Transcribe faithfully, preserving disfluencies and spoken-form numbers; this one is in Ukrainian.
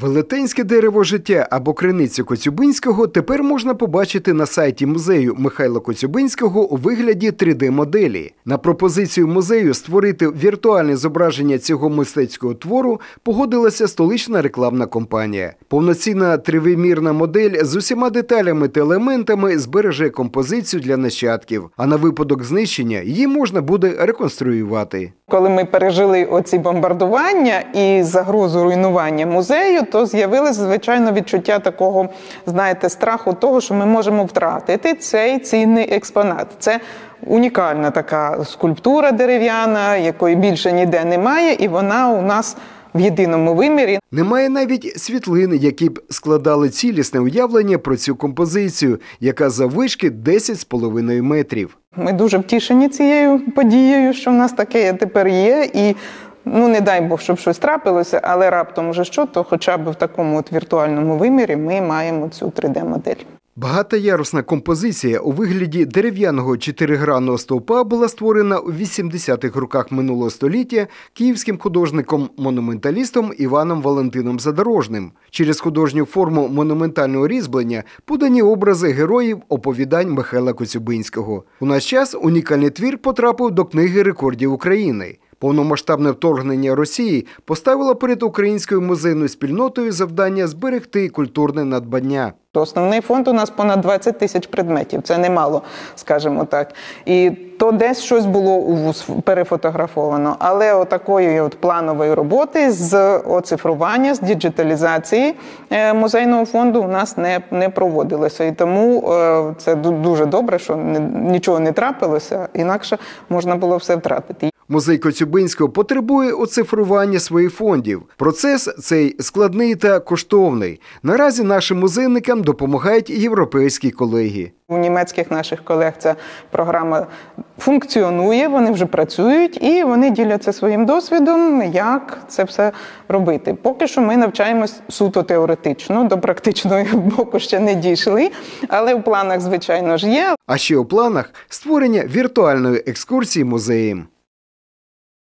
Велетенське дерево життя або криницю Коцюбинського тепер можна побачити на сайті музею Михайла Коцюбинського у вигляді три де-моделі. На пропозицію музею створити віртуальне зображення цього мистецького твору погодилася столична рекламна компанія. Повноцінна тривимірна модель з усіма деталями та елементами збереже композицію для нащадків, а на випадок знищення її можна буде реконструювати. Коли ми пережили оці бомбардування і загрозу руйнування музею, то з'явилось, звичайно, відчуття такого, знаєте, страху того, що ми можемо втратити цей цінний експонат. Це унікальна така скульптура дерев'яна, якої більше ніде немає, і вона у нас в єдиному вимірі. Немає навіть світлин, які б складали цілісне уявлення про цю композицію, яка заввишки десять з половиною метрів. Ми дуже втішені цією подією, що в нас таке тепер є, і ну не дай Бог, щоб щось трапилося, але раптом вже що, то хоча б в такому от віртуальному вимірі ми маємо цю три де-модель. Багатоярусна композиція у вигляді дерев'яного чотиригранного стовпа була створена у вісімдесятих роках минулого століття київським художником-монументалістом Іваном Валентином Задорожним. Через художню форму монументального різьблення подані образи героїв оповідань Михайла Коцюбинського. У наш час унікальний твір потрапив до Книги рекордів України. Повномасштабне вторгнення Росії поставило перед українською музейною спільнотою завдання зберегти культурне надбання. Основний фонд у нас понад двадцять тисяч предметів, це немало, скажімо так. І то десь щось було перефотографовано, але отакої от планової роботи з оцифрування, з діджиталізації музейного фонду у нас не, не проводилося. І тому це дуже добре, що нічого не трапилося, інакше можна було все втратити. Музей Коцюбинського потребує оцифрування своїх фондів. Процес цей складний та коштовний. Наразі нашим музейникам допомагають європейські колеги. У німецьких наших колег ця програма функціонує, вони вже працюють і вони діляться своїм досвідом, як це все робити. Поки що ми навчаємось суто теоретично, до практичного боку ще не дійшли, але в планах, звичайно ж, є. А ще у планах створення віртуальної екскурсії музеєм.